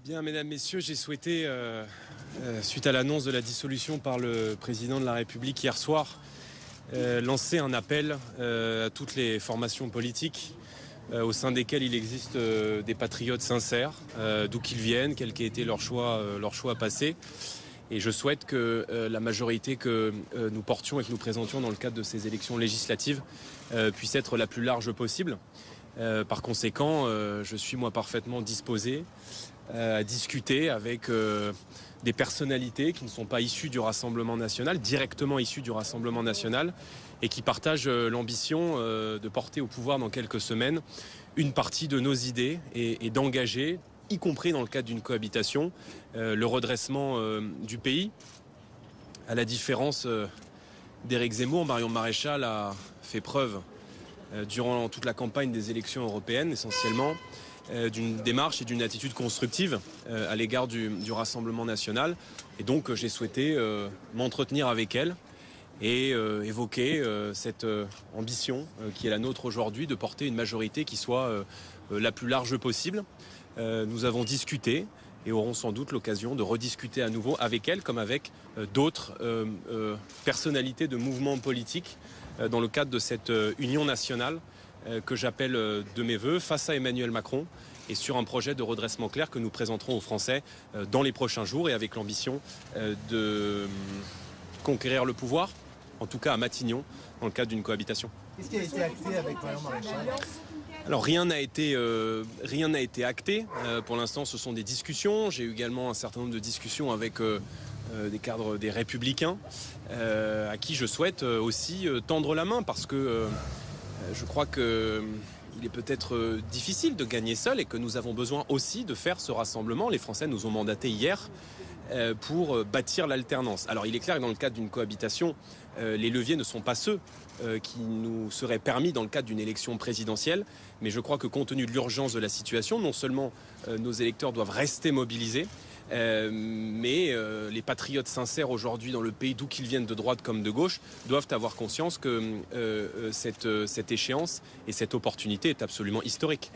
Bien, mesdames, messieurs, j'ai souhaité, suite à l'annonce de la dissolution par le président de la République hier soir, lancer un appel à toutes les formations politiques au sein desquelles il existe des patriotes sincères, d'où qu'ils viennent, quel qu'ait été leur choix passé. Et je souhaite que la majorité que nous portions et que nous présentions dans le cadre de ces élections législatives puisse être la plus large possible. Par conséquent, je suis moi parfaitement disposé à discuter avec des personnalités qui ne sont pas issues du Rassemblement national, directement issues du Rassemblement national, et qui partagent l'ambition de porter au pouvoir dans quelques semaines une partie de nos idées et d'engager, y compris dans le cadre d'une cohabitation, le redressement du pays. À la différence d'Éric Zemmour, Marion Maréchal a fait preuve durant toute la campagne des élections européennes, essentiellement, d'une démarche et d'une attitude constructive à l'égard du Rassemblement national. Et donc j'ai souhaité m'entretenir avec elle et évoquer cette ambition qui est la nôtre aujourd'hui de porter une majorité qui soit la plus large possible. Nous avons discuté et aurons sans doute l'occasion de rediscuter à nouveau avec elle comme avec d'autres personnalités de mouvements politiques dans le cadre de cette union nationale que j'appelle de mes voeux face à Emmanuel Macron et sur un projet de redressement clair que nous présenterons aux Français dans les prochains jours et avec l'ambition de conquérir le pouvoir, en tout cas à Matignon, dans le cadre d'une cohabitation. Qu'est-ce qui a été acté avec Marion Maréchal ? Alors rien n'a été acté. Pour l'instant, ce sont des discussions. J'ai eu également un certain nombre de discussions avec des cadres des Républicains à qui je souhaite aussi tendre la main parce que je crois qu'il est peut-être difficile de gagner seul et que nous avons besoin aussi de faire ce rassemblement. Les Français nous ont mandatés hier pour bâtir l'alternance. Alors il est clair que dans le cadre d'une cohabitation, les leviers ne sont pas ceux qui nous seraient permis dans le cadre d'une élection présidentielle. Mais je crois que compte tenu de l'urgence de la situation, non seulement nos électeurs doivent rester mobilisés, mais les patriotes sincères aujourd'hui dans le pays, d'où qu'ils viennent de droite comme de gauche, doivent avoir conscience que cette échéance et cette opportunité est absolument historique.